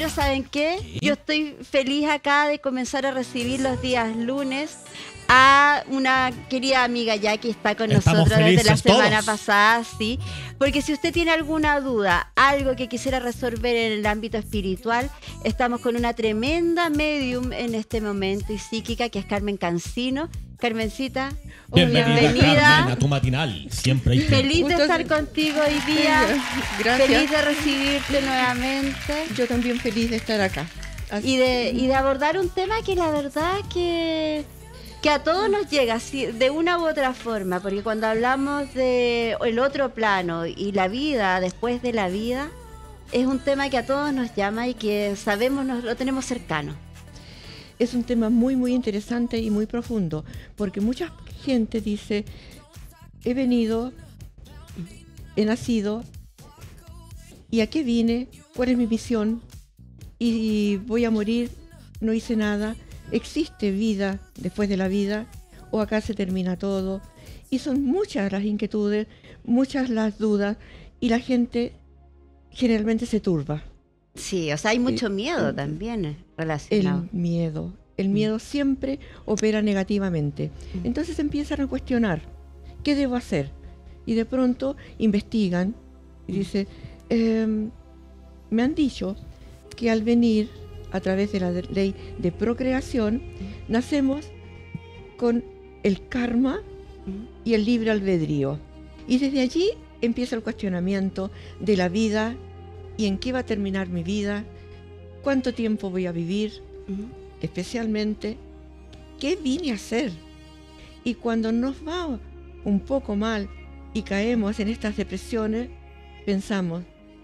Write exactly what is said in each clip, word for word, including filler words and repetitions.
Ahora, ¿saben qué? ¿Qué? Yo estoy feliz acá de comenzar a recibir los días lunes a una querida amiga ya que está con Estamos nosotros desde la felices semana todos. pasada, sí. Porque si usted tiene alguna duda, algo que quisiera resolver en el ámbito espiritual, estamos con una tremenda medium en este momento y psíquica que es Carmen Cancino. Carmencita, Bienvenida, bienvenida. Carmen, a tu matinal. Siempre hay tiempo. Feliz de estar contigo hoy día. Gracias. Feliz de recibirte nuevamente. Yo también feliz de estar acá. Así- Y de, y de abordar un tema que la verdad que, que a todos nos llega sí, de una u otra forma, porque cuando hablamos de el otro plano y la vida después de la vida, es un tema que a todos nos llama y que sabemos, nos, lo tenemos cercano. Es un tema muy, muy interesante y muy profundo, porque mucha gente dice, he venido, he nacido, ¿y a qué vine? ¿Cuál es mi misión? Y voy a morir, no hice nada, ¿existe vida después de la vida? ¿O acá se termina todo? Y son muchas las inquietudes, muchas las dudas, y la gente generalmente se turba. Sí, o sea, hay mucho Eh, miedo eh, también relacionado. El miedo. El miedo siempre opera negativamente. Entonces empiezan a cuestionar, ¿qué debo hacer? Y de pronto investigan y dicen, em, me han dicho que al venir a través de la de- ley de procreación, nacemos con el karma y el libre albedrío. Y desde allí empieza el cuestionamiento de la vida y en qué va a terminar mi vida, cuánto tiempo voy a vivir, Ujú. especialmente qué vine a hacer. Y cuando nos va un poco mal y caemos en estas depresiones, pensamos,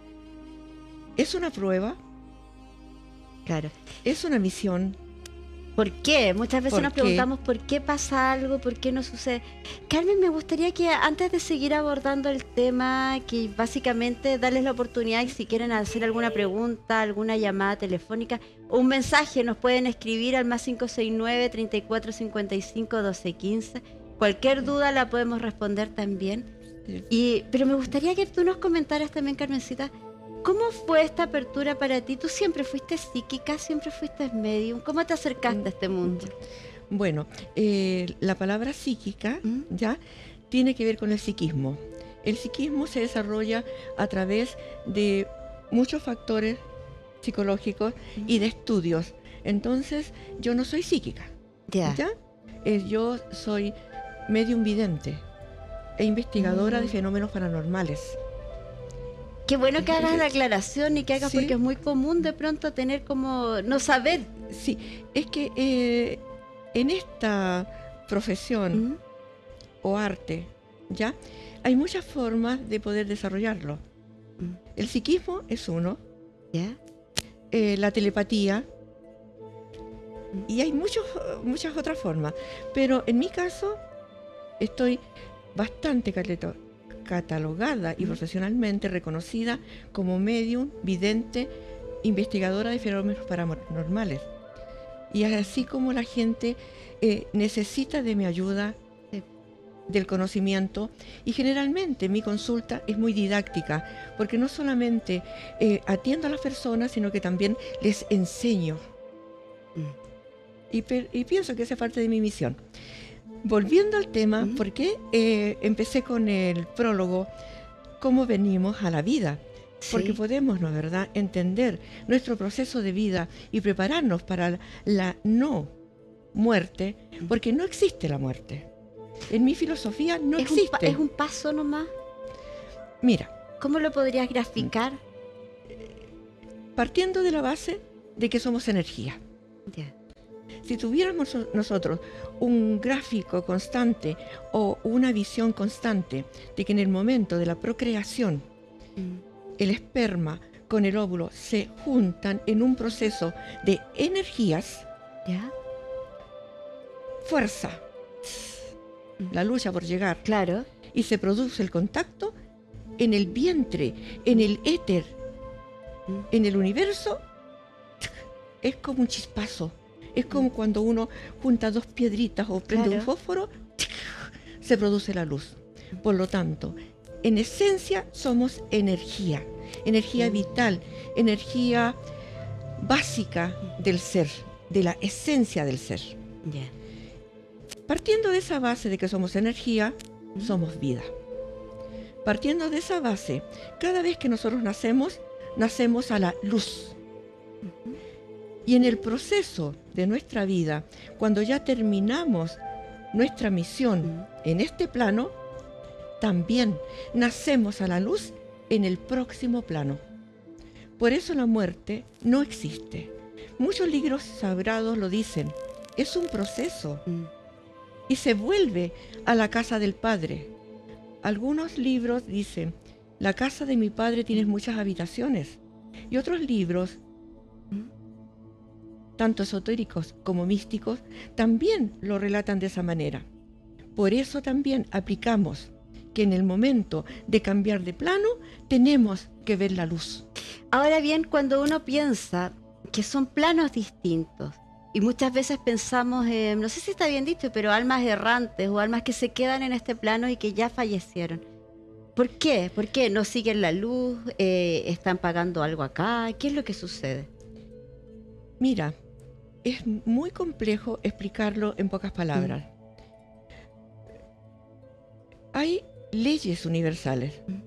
¿es una prueba? Claro. ¿Es una misión? ¿Por qué? Muchas veces ¿Por nos qué? preguntamos por qué pasa algo, por qué no sucede. Carmen, me gustaría que antes de seguir abordando el tema, que básicamente darles la oportunidad y si quieren hacer alguna pregunta, alguna llamada telefónica o un mensaje, nos pueden escribir al más cinco seis nueve, treinta y cuatro cincuenta y cinco, doce quince. Cualquier duda la podemos responder también. Y, pero me gustaría que tú nos comentaras también, Carmencita, ¿cómo fue esta apertura para ti? ¿Tú siempre fuiste psíquica, siempre fuiste medium? ¿Cómo te acercaste a este mundo? Bueno, eh, la palabra psíquica ¿Mm? ya tiene que ver con el psiquismo. El psiquismo se desarrolla a través de muchos factores psicológicos y de estudios. Entonces, yo no soy psíquica, Ya. ¿ya? Eh, yo soy medium vidente e investigadora Mm. de fenómenos paranormales. Qué bueno que hagas la aclaración y que hagas Sí. porque es muy común de pronto tener como no saber. Sí, es que eh, en esta profesión ¿Mm? o arte, ¿ya? Hay muchas formas de poder desarrollarlo. Mm. El psiquismo es uno, ¿Ya? eh, la telepatía, y hay muchos, muchas otras formas. Pero en mi caso, estoy bastante caleto- catalogada y Mm. profesionalmente reconocida como medium, vidente, investigadora de fenómenos paranormales. Y así como la gente eh, necesita de mi ayuda, Sí. del conocimiento, y generalmente mi consulta es muy didáctica, porque no solamente eh, atiendo a las personas, sino que también les enseño. Mm. Y, per- y pienso que esa es parte de mi misión. Volviendo al tema, Mm. porque eh, empecé con el prólogo, cómo venimos a la vida. Porque Sí. podemos, ¿no es verdad?, entender nuestro proceso de vida y prepararnos para la, la no muerte, porque no existe la muerte. En mi filosofía no es, un, pa- existe. es un paso nomás. Mira, ¿Cómo lo podrías graficar? partiendo de la base de que somos energía. Ya. Si tuviéramos so- nosotros un gráfico constante o una visión constante de que en el momento de la procreación Mm. el esperma con el óvulo se juntan en un proceso de energías, ¿Ya? fuerza, la lucha por llegar, Claro. y se produce el contacto en el vientre, en el éter, Mm. en el universo, es como un chispazo. Es como cuando uno junta dos piedritas o prende Claro. un fósforo, se produce la luz. Por lo tanto, en esencia somos energía, energía Mm. vital, energía básica del ser, de la esencia del ser. Ya. Partiendo de esa base de que somos energía, somos vida. Partiendo de esa base, cada vez que nosotros nacemos, nacemos a la luz. Y en el proceso de nuestra vida, cuando ya terminamos nuestra misión en este plano, también nacemos a la luz en el próximo plano. Por eso la muerte no existe. Muchos libros sagrados lo dicen. Es un proceso. Y se vuelve a la casa del Padre. Algunos libros dicen, la casa de mi Padre tiene muchas habitaciones. Y otros libros, tanto esotéricos como místicos, también lo relatan de esa manera. Por eso también aplicamos que en el momento de cambiar de plano, tenemos que ver la luz. Ahora bien, cuando uno piensa que son planos distintos, y muchas veces pensamos, eh, no sé si está bien dicho, pero almas errantes o almas que se quedan en este plano y que ya fallecieron. ¿Por qué? ¿Por qué no siguen la luz? Eh, ¿Están pagando algo acá? ¿Qué es lo que sucede? Mira, es muy complejo explicarlo en pocas palabras. Mm. Hay leyes universales. Mm.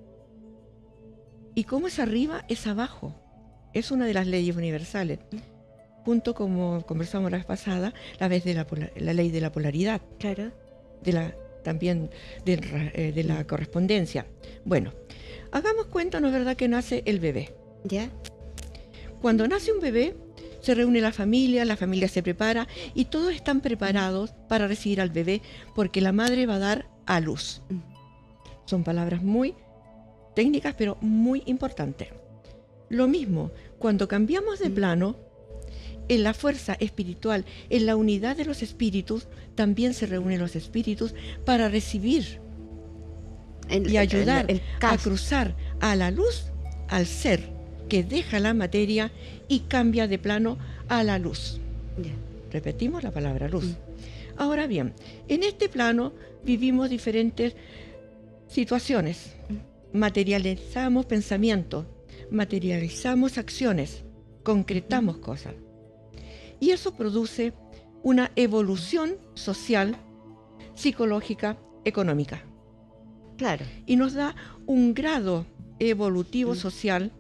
Y como es arriba, es abajo. Es una de las leyes universales. Mm. Junto, como conversamos la vez pasada, la vez de la, la ley de la polaridad. Claro. De la, también de, eh, de la correspondencia. Bueno, hagamos cuenta, ¿no es verdad?, que nace el bebé. ¿Ya? Cuando nace un bebé, se reúne la familia, la familia se prepara y todos están preparados para recibir al bebé porque la madre va a dar a luz. Son palabras muy técnicas, pero muy importantes. Lo mismo, cuando cambiamos de plano, en la fuerza espiritual, en la unidad de los espíritus, también se reúnen los espíritus para recibir el, y ayudar el, el, el a cruzar a la luz, al ser que deja la materia y cambia de plano a la luz. Yeah. Repetimos la palabra luz. Mm. Ahora bien, en este plano vivimos diferentes situaciones. Mm. Materializamos pensamientos, materializamos acciones, concretamos mm. cosas. Y eso produce una evolución social, psicológica, económica. Claro. Y nos da un grado evolutivo mm. social,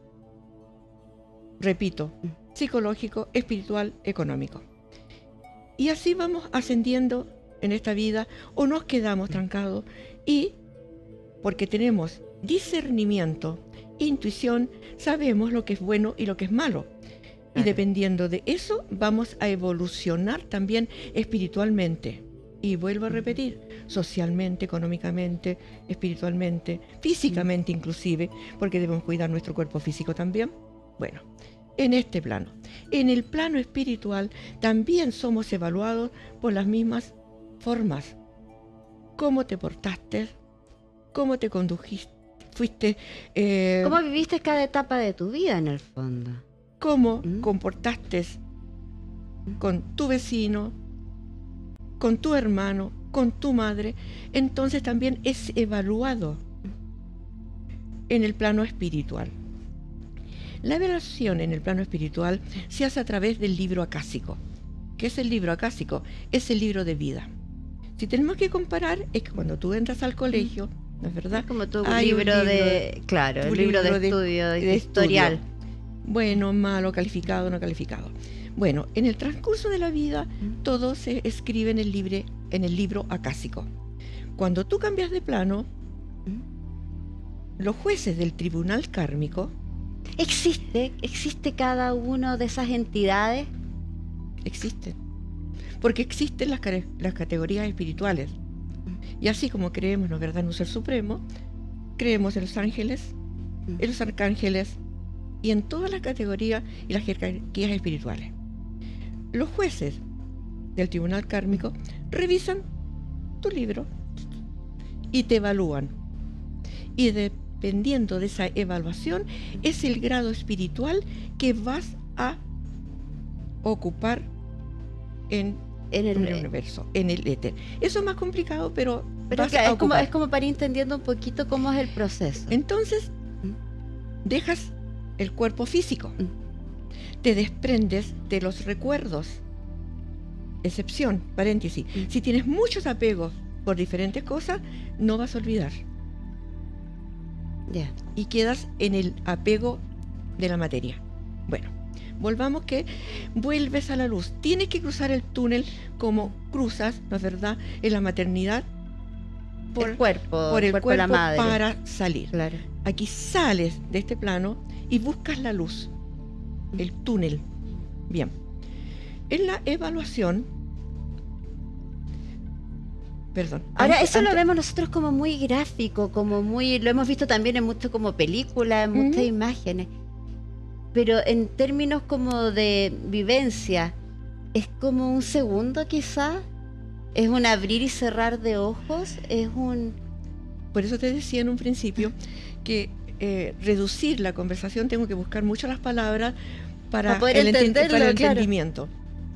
repito, mm. psicológico, espiritual, económico. Y así vamos ascendiendo en esta vida o nos quedamos trancados y, porque tenemos discernimiento, intuición, sabemos lo que es bueno y lo que es malo. Y dependiendo de eso, vamos a evolucionar también espiritualmente. Y vuelvo a repetir, socialmente, económicamente, espiritualmente, físicamente inclusive, porque debemos cuidar nuestro cuerpo físico también. Bueno, en este plano. En el plano espiritual también somos evaluados por las mismas formas. Cómo te portaste, cómo te condujiste, fuiste... Eh, ¿Cómo viviste cada etapa de tu vida en el fondo? Cómo ¿Mm? comportaste con tu vecino, con tu hermano, con tu madre, entonces también es evaluado en el plano espiritual. La evaluación en el plano espiritual se hace a través del libro acásico. ¿Qué es el libro acásico? Es el libro de vida. Si tenemos que comparar, es que cuando tú entras al colegio, ¿no es verdad? Es como tu libro, libro de, claro, el libro, libro de, de estudio, de, de historial. Estudio. Bueno, malo, calificado, no calificado. Bueno, en el transcurso de la vida, mm. todo se escribe en el, libre, en el libro acásico. Cuando tú cambias de plano, mm. los jueces del tribunal kármico... ¿Existe? ¿Existe cada una de esas entidades? Existen. Porque existen las, las categorías espirituales. Mm. Y así como creemos, ¿no es verdad?, en un ser supremo, creemos en los ángeles, mm. en los arcángeles, y en todas las categorías y las jerarquías espirituales. Los jueces del tribunal kármico revisan tu libro y te evalúan. Y dependiendo de esa evaluación, es el grado espiritual que vas a ocupar en, en el, el universo, en el éter. Eso es más complicado, pero, pero vas es, a como, es como para ir entendiendo un poquito cómo es el proceso. Entonces, ¿Mm? dejas el cuerpo físico. te desprendes de los recuerdos. Excepción, paréntesis. Mm. Si tienes muchos apegos por diferentes cosas, no vas a olvidar. Ya. Y quedas en el apego de la materia. Bueno, volvamos que vuelves a la luz. Tienes que cruzar el túnel como cruzas, ¿no es verdad?, en la maternidad por el cuerpo, por el cuerpo de la cuerpo madre. para salir. Claro. Aquí sales de este plano y buscas la luz, el túnel. Bien. En la evaluación, perdón. Ahora, antes- eso lo antes- vemos nosotros como muy gráfico, como muy, lo hemos visto también en mucho como películas, en muchas Ujú. imágenes. Pero en términos como de vivencia, es como un segundo quizá, es un abrir y cerrar de ojos, es un... Por eso te decía en un principio que eh, reducir la conversación, tengo que buscar mucho las palabras para, Para poder el, enten- entenderlo, para el claro. entendimiento.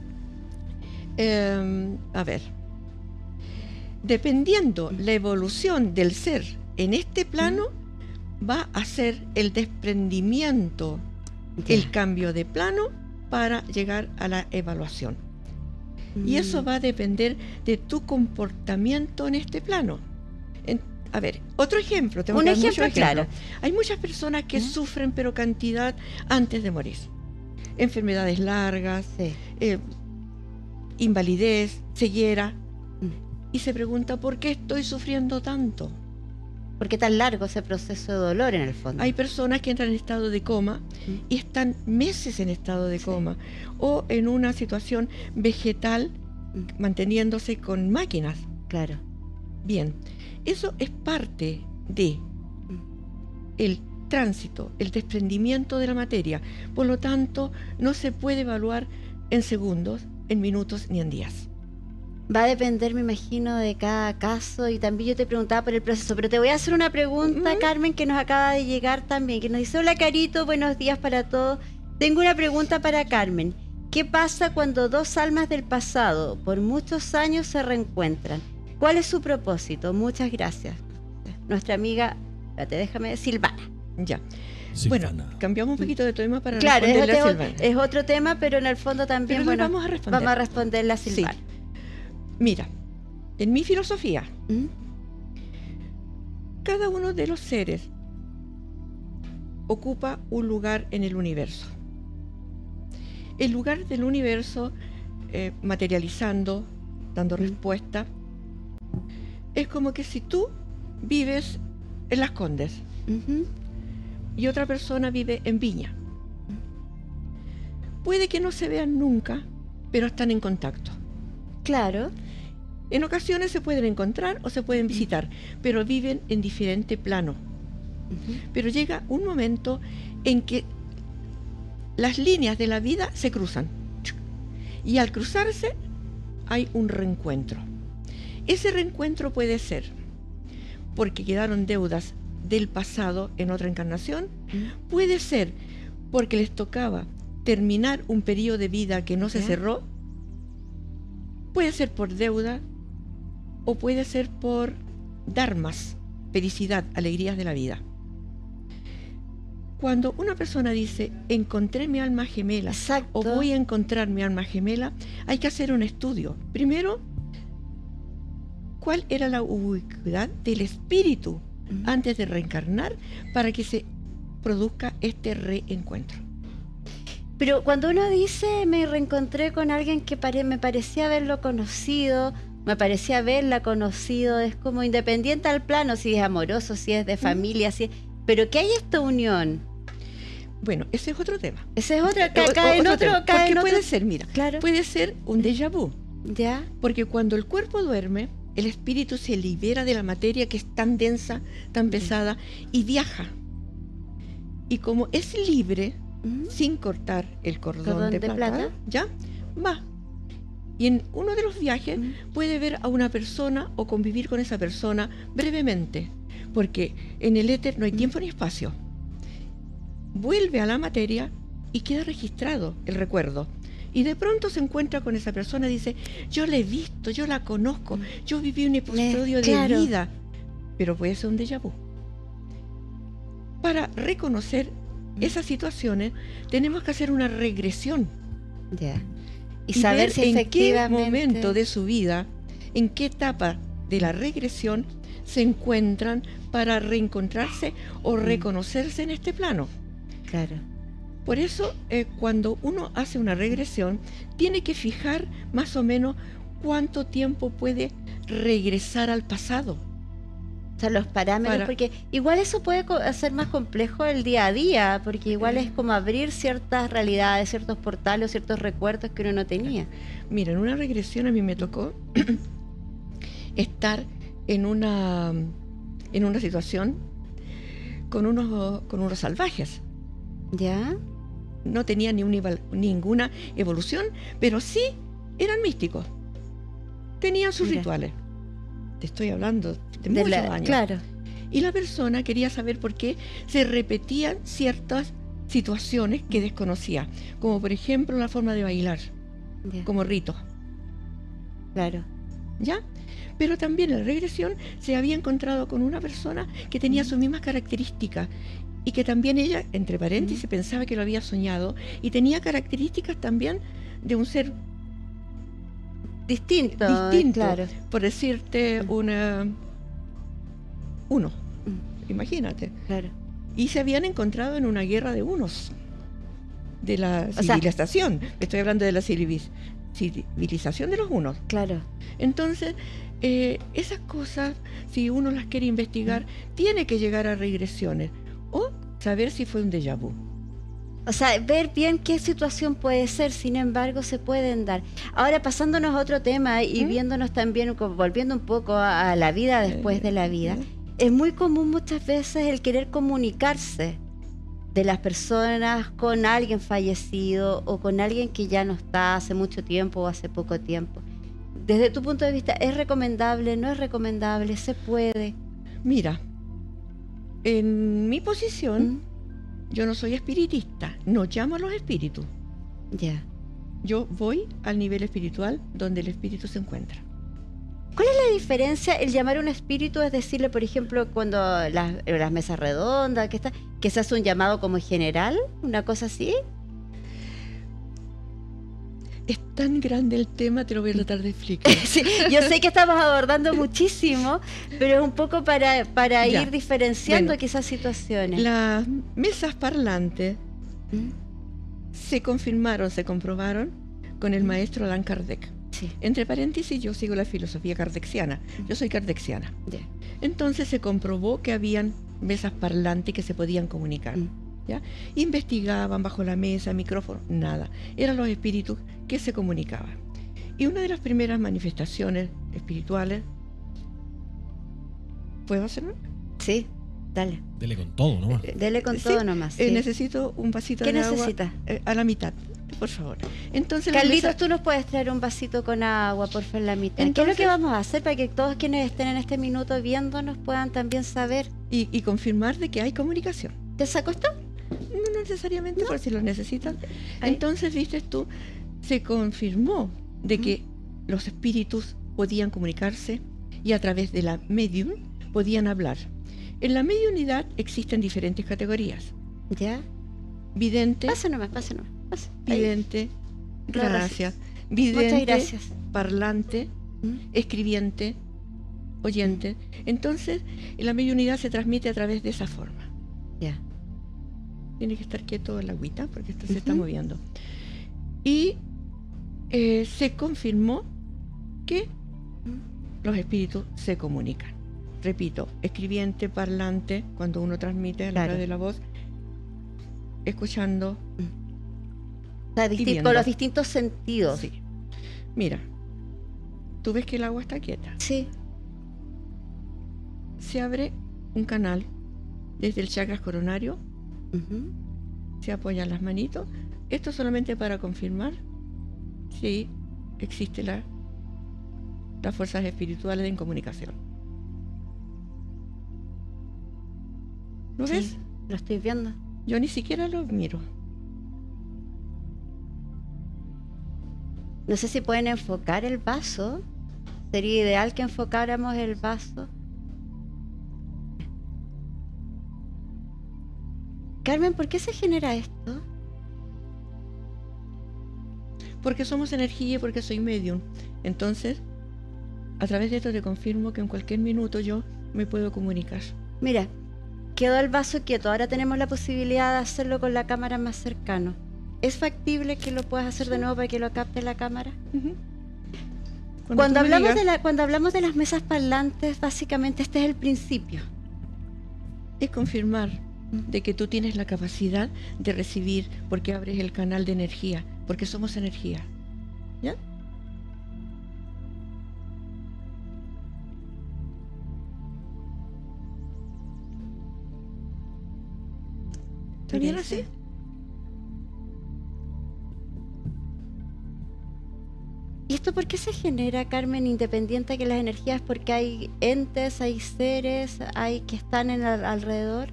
Eh, a ver, dependiendo la evolución del ser en este plano, va a ser el desprendimiento, Ya. el cambio de plano para llegar a la evaluación. Y eso Mm. va a depender de tu comportamiento en este plano. En- a ver, otro ejemplo. Tengo Un que dar ejemplo, muchos ejemplos. claro. Hay muchas personas que ¿Eh? sufren, pero cantidad antes de morir. Enfermedades largas, Sí. eh, invalidez, ceguera. Mm. Y se pregunta, ¿por qué estoy sufriendo tanto? ¿Por qué tan largo ese proceso de dolor en el fondo? Hay personas que entran en estado de coma Mm. y están meses en estado de Sí. coma o en una situación vegetal Mm. manteniéndose con máquinas. Claro. Bien, eso es parte de el tránsito, el desprendimiento de la materia. Por lo tanto, no se puede evaluar en segundos, en minutos ni en días. Va a depender, me imagino, de cada caso, y también yo te preguntaba por el proceso, pero te voy a hacer una pregunta, Ujú. Carmen, que nos acaba de llegar también, que nos dice: hola Carito, buenos días para todos. Tengo una pregunta para Carmen. ¿Qué pasa cuando dos almas del pasado por muchos años se reencuentran? ¿Cuál es su propósito? Muchas gracias. Nuestra amiga, espérate, déjame, Silvana. Ya. Silvana. Bueno, cambiamos un poquito de tema para Claro, es responderle a otro, Silvana. es otro tema, pero en el fondo también, Pero bueno, vamos a responder. vamos a responderle a Sí. Silvana. Mira, en mi filosofía, ¿Mm? cada uno de los seres ocupa un lugar en el universo. El lugar del universo, eh, materializando, dando Mm. respuesta, es como que si tú vives en Las Condes Ujú. y otra persona vive en Viña. Puede que no se vean nunca, pero están en contacto. Claro. En ocasiones se pueden encontrar o se pueden visitar, pero viven en diferente plano. Ujú. Pero llega un momento en que las líneas de la vida se cruzan. Y al cruzarse hay un reencuentro. Ese reencuentro puede ser porque quedaron deudas del pasado en otra encarnación. Mm. Puede ser porque les tocaba terminar un periodo de vida que no se Ya. cerró. Puede ser por deuda o puede ser por dharmas, felicidad, alegrías de la vida. Cuando una persona dice, encontré mi alma gemela Exacto. o voy a encontrar mi alma gemela, hay que hacer un estudio. Primero, ¿cuál era la ubicuidad del espíritu Mm. antes de reencarnar para que se produzca este reencuentro? Pero cuando uno dice, me reencontré con alguien que pare- me parecía haberlo conocido, me parecía haberla conocido, es como independiente al plano, si es amoroso, si es de familia, si es... Pero que hay esta unión. Bueno, ese es otro tema. Ese es otro, O- ca- o- cae en otro otro, tema. cae Porque en otro- puede ser, mira, Claro. puede ser un déjà vu. ¿Ya? Porque cuando el cuerpo duerme, el espíritu se libera de la materia que es tan densa, tan pesada, y viaja. Y como es libre, ¿Mm? sin cortar el cordón, Cordón de, de plata, plata. ¿ya? Va. Y en uno de los viajes ¿Mm? puede ver a una persona o convivir con esa persona brevemente, porque en el éter no hay ¿Mm? tiempo ni espacio. Vuelve a la materia y queda registrado el recuerdo. Y de pronto se encuentra con esa persona y dice, yo la he visto, yo la conozco, yo viví un episodio de claro. vida, pero puede ser un déjà vu. Para reconocer esas situaciones, tenemos que hacer una regresión. Ya. Y, Y saber ver si en qué efectivamente... momento de su vida, en qué etapa de la regresión se encuentran para reencontrarse o reconocerse en este plano. Claro. Por eso, eh, cuando uno hace una regresión, tiene que fijar más o menos cuánto tiempo puede regresar al pasado. O sea, los parámetros, Para- porque igual eso puede co- hacer más complejo el día a día, porque igual es como abrir ciertas realidades, ciertos portales, ciertos recuerdos que uno no tenía. Mira, en una regresión a mí me tocó estar en una, en una situación con unos, con unos salvajes. ¿Ya? No tenían ni una, ninguna evolución, pero sí eran místicos. Tenían sus Mira. rituales. Te estoy hablando de, De muchos la- años. Claro. Y la persona quería saber por qué se repetían ciertas situaciones que desconocía, como por ejemplo la forma de bailar, Ya, como rito, claro. ¿ya? Pero también en la regresión se había encontrado con una persona que tenía sus mismas características y que también ella, entre paréntesis, pensaba que lo había soñado y tenía características también de un ser Distinto. distinto. Claro. Por decirte, una uno, Mm, imagínate. Claro. Y se habían encontrado en una guerra de unos, de la O sea- civilización. Estoy hablando de la civiliz- civilización de los unos. Claro. Entonces, eh, esas cosas, si uno las quiere investigar, tiene que llegar a regresiones o saber si fue un déjà vu. O sea, ver bien qué situación puede ser, sin embargo, se pueden dar. Ahora, pasándonos a otro tema y ¿Mm? viéndonos también, como volviendo un poco a, a la vida después de la vida, es muy común muchas veces el querer comunicarse de las personas con alguien fallecido o con alguien que ya no está hace mucho tiempo o hace poco tiempo. Desde tu punto de vista, ¿es recomendable? ¿No es recomendable? ¿Se puede? Mira, en mi posición, ¿Mm? yo no soy espiritista, no llamo a los espíritus. Ya. Yo voy al nivel espiritual donde el espíritu se encuentra. ¿Cuál es la diferencia? El llamar a un espíritu es decirle, por ejemplo, cuando las, las mesas redondas, que, está, que se hace un llamado como general, una cosa así. Es tan grande el tema, te lo voy a tratar de explicar. Sí, yo sé que estamos abordando muchísimo, pero es un poco para, para Ya. ir diferenciando Bueno, quizás situaciones. Las mesas parlantes ¿Mm? se confirmaron, se comprobaron con el maestro Allan Kardec. Sí, Entre paréntesis, yo sigo la filosofía kardeciana. Yo soy kardeciana. ya. Entonces se comprobó que habían mesas parlantes que se podían comunicar. Mm. ¿Ya? Investigaban bajo la mesa, micrófono, nada. Eran los espíritus que se comunicaban. Y una de las primeras manifestaciones espirituales... ¿Puedo hacerlo? Sí, dale. Dele con todo, ¿no? Dele con Sí, todo nomás. Eh, sí. necesito un vasito ¿Qué de agua necesita? eh, a la mitad, por favor. Entonces, la Carlitos, mesa- tú nos puedes traer un vasito con agua, por favor, en la mitad. ¿Qué es lo Entonces- que vamos a hacer para que todos quienes estén en este minuto viéndonos puedan también saber? y, y confirmar de que hay comunicación. ¿Te sacó esto? No necesariamente, por si lo necesitan. Ahí. Entonces, viste tú, se confirmó de que los espíritus podían comunicarse y a través de la medium podían hablar. En la mediunidad existen diferentes categorías. ¿Ya? Vidente, Pasa nomás, pasa nomás. Pasa. Ahí. vidente, Gracias. gracias. Vidente, Muchas gracias. parlante, ¿Mm? escribiente, oyente. Entonces, la mediunidad se transmite a través de esa forma. Ya. Tiene que estar quieto el agüita porque esto se está Ujú. moviendo. Y eh, se confirmó que los espíritus se comunican. Repito, escribiente, parlante, cuando uno transmite a Claro. través de la voz, escuchando. O sea, disti- viendo. con los distintos sentidos. Sí. Mira, tú ves que el agua está quieta. Sí. Se abre un canal desde el chakra coronario, Ujú. se apoyan las manitos. Esto solamente para confirmar si existe la, las fuerzas espirituales en comunicación. ¿Lo Sí, ves? lo estoy viendo. Yo ni siquiera lo miro. No sé si pueden enfocar el vaso. Sería ideal que enfocáramos el vaso. Carmen, ¿por qué se genera esto? Porque somos energía y porque soy medium. Entonces, a través de esto te confirmo que en cualquier minuto yo me puedo comunicar. Mira, quedó el vaso quieto. Ahora tenemos la posibilidad de hacerlo con la cámara más cercano. ¿Es factible que lo puedas hacer de nuevo para que lo capte la cámara? Uh-huh. Cuando, Cuando tú me hablamos, digas- de la, cuando hablamos de las mesas parlantes, básicamente este es el principio. es confirmar de que tú tienes la capacidad de recibir porque abres el canal de energía, porque somos energía. ¿Ya? ¿Está bien así? ¿Y esto por qué se genera, Carmen, independiente que las energías? ¿Porque hay entes, hay seres, hay que están en el alrededor?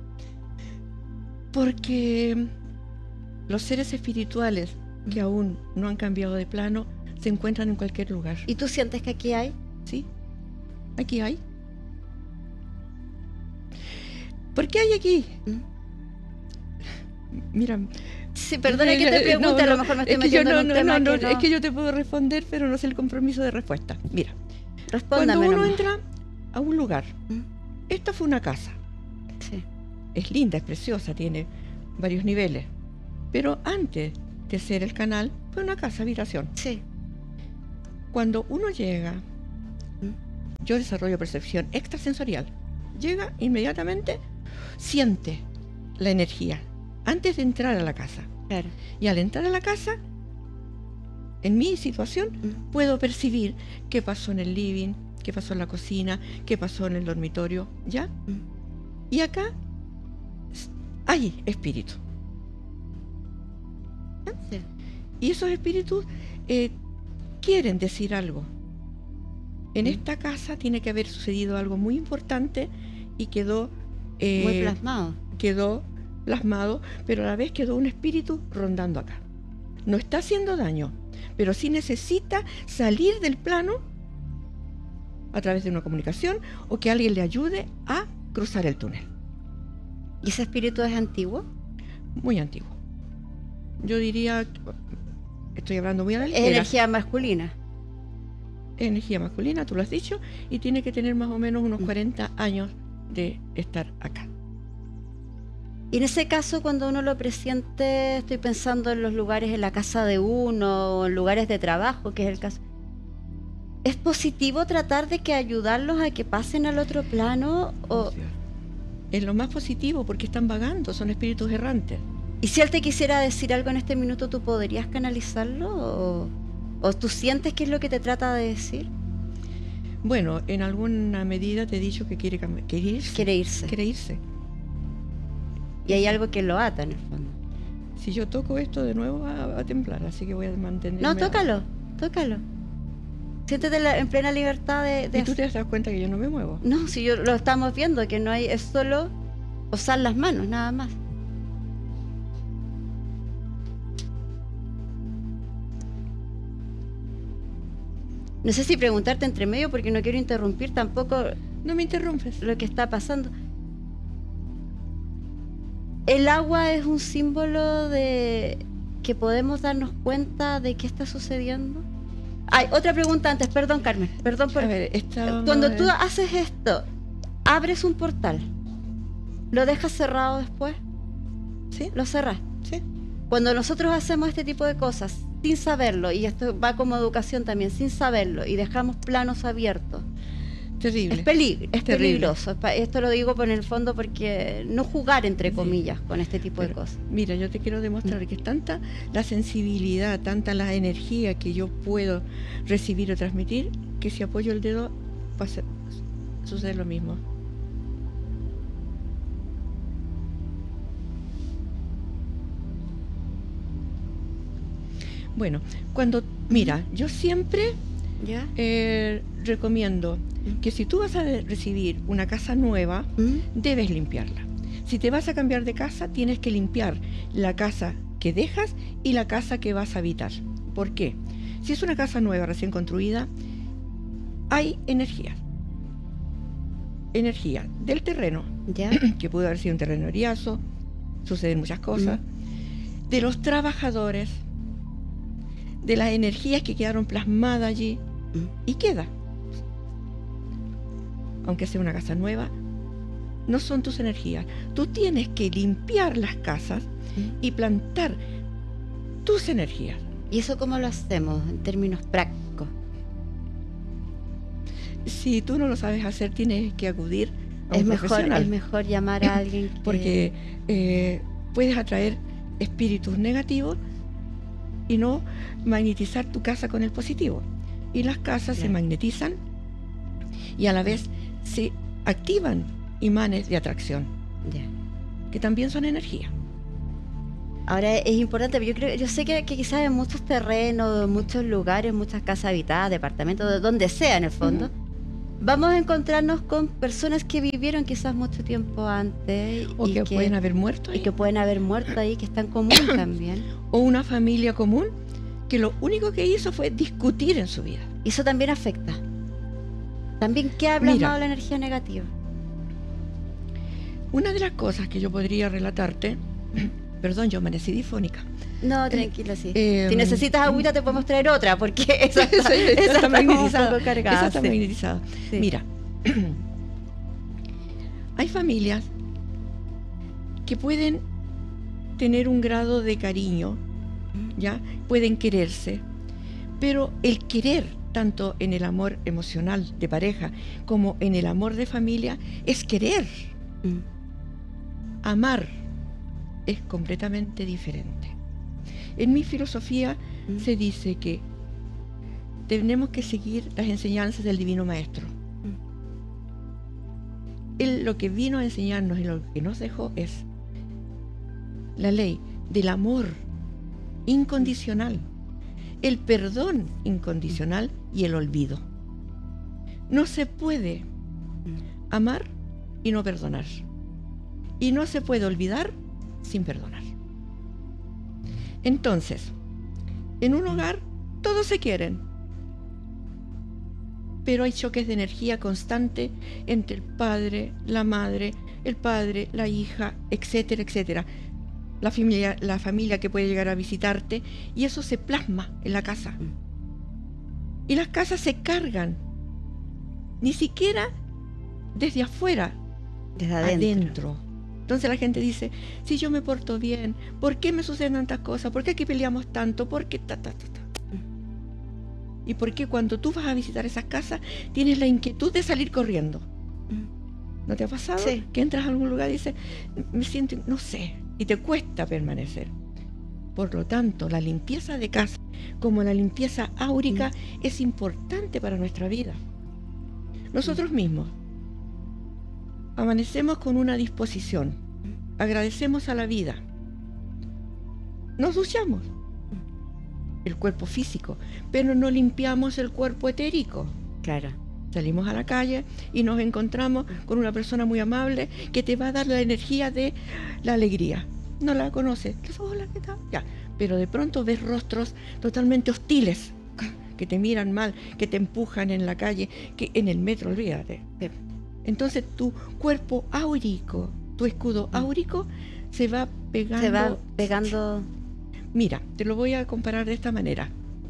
Porque los seres espirituales que aún no han cambiado de plano se encuentran en cualquier lugar. ¿Y tú sientes que aquí hay? ¿Sí? Aquí hay. ¿Por qué hay aquí? ¿Mm? Mira, Sí, perdona que te Eh, pregunte, no, a lo no, mejor me es estoy que yo metiendo no, en un no, tema no, que no, no... es que yo te puedo responder, pero no sé el compromiso de respuesta. Mira, Respóndame cuando uno nomás. entra a un lugar, ¿Mm? esta fue una casa, Sí. es linda, es preciosa, tiene varios niveles, pero antes de ser el canal, fue una casa, habitación. Sí. Cuando uno llega, ¿Mm? yo desarrollo percepción extrasensorial, llega inmediatamente, siente la energía antes de entrar a la casa. Claro. Y al entrar a la casa, en mi situación, ¿Mm? puedo percibir qué pasó en el living, qué pasó en la cocina, qué pasó en el dormitorio, ¿ya? ¿Mm? Y acá s- hay espíritu. Sí. Y esos espíritus eh, quieren decir algo. En ¿Mm? esta casa tiene que haber sucedido algo muy importante y quedó, eh, Muy plasmado. quedó plasmado, pero a la vez quedó un espíritu rondando acá. No está haciendo daño, pero sí necesita salir del plano a través de una comunicación o que alguien le ayude a cruzar el túnel. ¿Y ese espíritu es antiguo? Muy antiguo. Yo diría, estoy hablando muy a la Es ligera, energía masculina. energía masculina, tú lo has dicho, y tiene que tener más o menos unos Mm. cuarenta años de estar acá. Y en ese caso, cuando uno lo presiente, estoy pensando en los lugares, en la casa de uno, o en lugares de trabajo, que es el caso. ¿Es positivo tratar de que ayudarlos a que pasen al otro plano? O, Es lo más positivo porque están vagando, son espíritus errantes. y si él te quisiera decir algo en este minuto, ¿tú podrías canalizarlo? ¿O, o tú sientes qué es lo que te trata de decir? Bueno, en alguna medida te he dicho que quiere, cam- quiere irse. Quiere irse. Quiere irse. Y hay algo que lo ata en el fondo. Si yo toco esto de nuevo va, va a temblar, así que voy a mantenerme. No, tócalo, tócalo. Siéntete la- en plena libertad de... de Y tú hacer- te das cuenta que yo no me muevo. No, si yo lo estamos viendo, que no hay, es solo usar las manos, nada más. No sé si preguntarte entre medio porque no quiero interrumpir tampoco No me interrumpes. lo que está pasando. El agua es un símbolo de que podemos darnos cuenta de qué está sucediendo. Hay otra pregunta antes, perdón Carmen, perdón por... A ver, esta... Cuando tú haces esto, abres un portal, ¿lo dejas cerrado después? ¿Sí? Lo cerras. ¿Sí? Cuando nosotros hacemos este tipo de cosas sin saberlo, y esto va como educación también, sin saberlo, y dejamos planos abiertos, Terrible. es, peli- es Terrible. peligroso. Es pa- Esto lo digo por el fondo porque no jugar, entre Sí. comillas, con este tipo de Pero, cosas. Mira, yo te quiero demostrar que es tanta la sensibilidad, tanta la energía que yo puedo recibir o transmitir, que si apoyo el dedo va a ser- sucede lo mismo. Bueno, cuando, mira, yo siempre ¿Ya? eh, recomiendo que si tú vas a de- recibir una casa nueva, ¿Mm? debes limpiarla. Si te vas a cambiar de casa, tienes que limpiar la casa que dejas y la casa que vas a habitar. ¿Por qué? Si es una casa nueva, recién construida, hay energía. Energía del terreno, ¿Ya? que pudo haber sido un terreno eriazo, suceden muchas cosas, mm. de los trabajadores, de las energías que quedaron plasmadas allí, mm. y queda. Aunque sea una casa nueva, no son tus energías. Tú tienes que limpiar las casas mm. y plantar tus energías. ¿Y eso cómo lo hacemos en términos prácticos? Si tú no lo sabes hacer, tienes que acudir a es un mejor, profesional. Es mejor llamar a alguien que... Porque eh, puedes atraer espíritus negativos y no magnetizar tu casa con el positivo. Y las casas yeah. se magnetizan y a la vez se activan imanes de atracción, yeah. que también son energía. Ahora es importante, yo creo, yo sé que, que quizás en muchos terrenos, muchos lugares, muchas casas habitadas, departamentos, donde sea en el fondo, uh-huh. vamos a encontrarnos con personas que vivieron quizás mucho tiempo antes. O y que, que pueden haber muerto ahí. Y que pueden haber muerto ahí, que están comunes también. O una familia común que lo único que hizo fue discutir en su vida. Y eso también afecta. También, ¿qué ha plasmado la energía negativa? Una de las cosas que yo podría relatarte, perdón, yo amanecí difónica. No, tranquilo, sí. Eh, si necesitas agüita te podemos traer otra, porque esa está, esa, esa esa está magnetizada. Un poco cargada, esa está sí. magnetizada. Sí. Mira, hay familias que pueden tener un grado de cariño, ¿ya? Pueden quererse, pero el querer, tanto en el amor emocional de pareja como en el amor de familia, es querer. Mm. Amar es completamente diferente. En mi filosofía mm. se dice que tenemos que seguir las enseñanzas del Divino Maestro. Mm. Él lo que vino a enseñarnos y lo que nos dejó es la ley del amor incondicional, el perdón incondicional y el olvido. No se puede amar y no perdonar. Y no se puede olvidar sin perdonar. Entonces, en un hogar todos se quieren, pero hay choques de energía constante entre el padre, la madre, el padre, la hija, etcétera, etcétera. La familia, la familia que puede llegar a visitarte, y eso se plasma en la casa. Y las casas se cargan, ni siquiera desde afuera, desde adentro. adentro. Entonces la gente dice, si yo me porto bien, ¿por qué me suceden tantas cosas? ¿Por qué aquí peleamos tanto? ¿Por qué ta, ta, ta, ta? ¿Y por qué cuando tú vas a visitar esas casas tienes la inquietud de salir corriendo? ¿No te ha pasado? Sí. Que entras a algún lugar y dices, me siento, no sé, y te cuesta permanecer. Por lo tanto, la limpieza de casa, como la limpieza áurica, mm. es importante para nuestra vida. Nosotros mm. mismos amanecemos con una disposición, agradecemos a la vida, nos duchamos, el cuerpo físico, pero no limpiamos el cuerpo etérico. Claro. Salimos a la calle y nos encontramos con una persona muy amable que te va a dar la energía de la alegría. No la conoces. Hola, ¿qué tal? Ya. Pero de pronto ves rostros totalmente hostiles, que te miran mal, que te empujan en la calle, que en el metro, olvídate. Entonces tu cuerpo áurico, tu escudo áurico, se va pegando. Se va pegando. Mira, te lo voy a comparar de esta manera.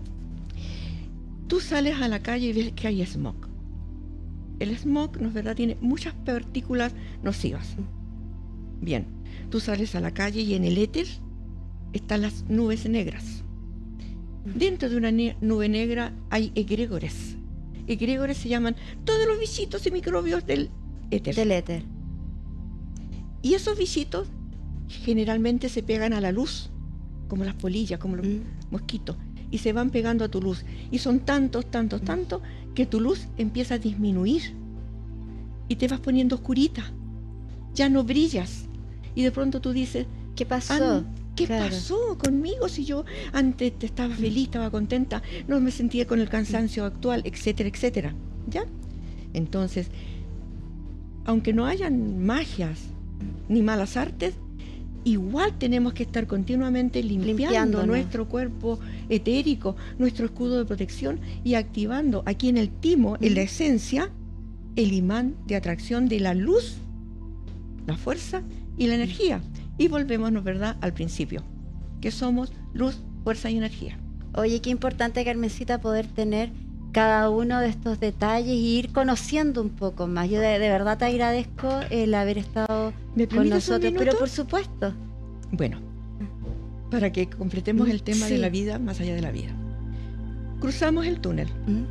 Tú sales a la calle y ves que hay smog. El smog, ¿no es verdad?, tiene muchas partículas nocivas. Bien, tú sales a la calle y en el éter están las nubes negras. Dentro de una ne- nube negra hay egregores. Egregores se llaman todos los bichitos y microbios del éter. Del éter. Y esos bichitos generalmente se pegan a la luz, como las polillas, como los mm. mosquitos, y se van pegando a tu luz. Y son tantos, tantos, mm. tantos, que tu luz empieza a disminuir. Y te vas poniendo oscurita. Ya no brillas. Y de pronto tú dices, ¿qué pasó? ¿Qué claro. pasó conmigo si yo antes estaba feliz, estaba contenta, no me sentía con el cansancio actual, etcétera, etcétera? ¿Ya? Entonces, aunque no hayan magias ni malas artes, igual tenemos que estar continuamente limpiando nuestro cuerpo etérico, nuestro escudo de protección y activando aquí en el timo, en la esencia, el imán de atracción de la luz, la fuerza y la energía, y volvemos, ¿no es verdad?, al principio, que somos luz, fuerza y energía. Oye, qué importante, Carmencita, poder tener cada uno de estos detalles y ir conociendo un poco más. Yo de, de verdad te agradezco el haber estado ¿Me con permites un nosotros, pero minuto? por supuesto. Bueno, para que completemos el tema Sí. de la vida más allá de la vida. Cruzamos el túnel. ¿Mm?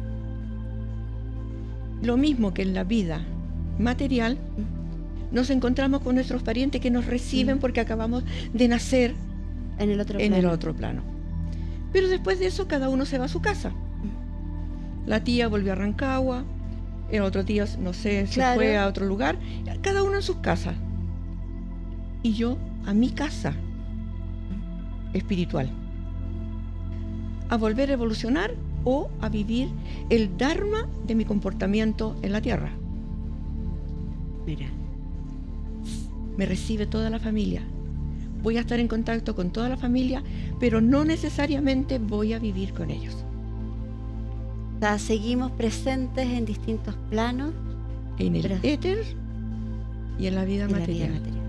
Lo mismo que en la vida material, nos encontramos con nuestros parientes que nos reciben porque acabamos de nacer En el otro en el plano. otro plano. Pero después de eso, cada uno se va a su casa. La tía volvió a Rancagua, el otro tío, no sé, se Claro. fue a otro lugar, cada uno en sus casas. Y yo a mi casa espiritual. A volver a evolucionar o a vivir el dharma de mi comportamiento en la tierra. Mira. Me recibe toda la familia. Voy a estar en contacto con toda la familia, pero no necesariamente voy a vivir con ellos. O sea, seguimos presentes en distintos planos En el Pero- éter y en la vida en la vida material. material.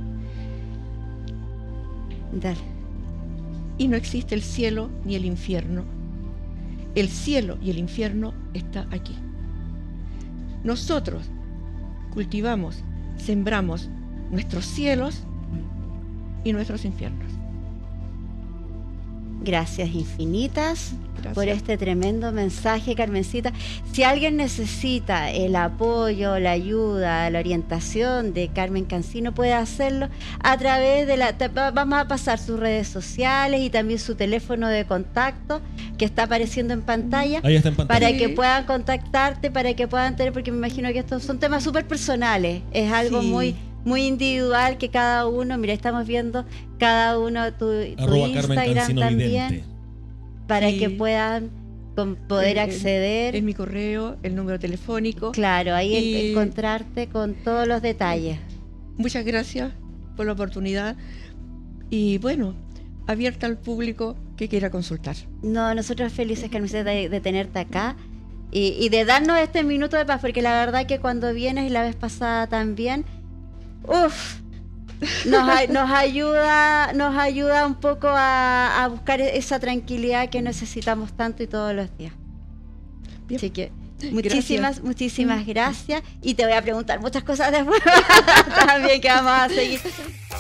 Dale. Y no existe el cielo ni el infierno. El cielo y el infierno está aquí. Nosotros cultivamos, sembramos nuestros cielos y nuestros infiernos. Gracias infinitas Gracias. por este tremendo mensaje, Carmencita. Si alguien necesita el apoyo, la ayuda, la orientación de Carmen Cancino, puede hacerlo a través de la... te- va- Vamos a pasar sus redes sociales y también su teléfono de contacto que está apareciendo en pantalla. Ahí está en pantalla. Para Sí. que puedan contactarte, para que puedan tener, porque me imagino que estos son temas súper personales, es algo Sí. muy muy individual que cada uno, mira, estamos viendo cada uno tu, tu Arroba Carmen Instagram Cancino también, Vidente. para Sí. que puedan con- poder En- en- acceder, En mi correo, el número telefónico. claro, ahí en- y- encontrarte con todos los detalles. Muchas gracias por la oportunidad. Y bueno, abierta al público que quiera consultar. No, nosotros felices, Carmencita, de, de tenerte acá y, y de darnos este minuto de paz, porque la verdad que cuando vienes y la vez pasada también, uff, nos, ay- nos ayuda, nos ayuda un poco a, a buscar esa tranquilidad que necesitamos tanto y todos los días. Bien. Así que muchísimas, Gracias. muchísimas gracias y te voy a preguntar muchas cosas después también que vamos a seguir.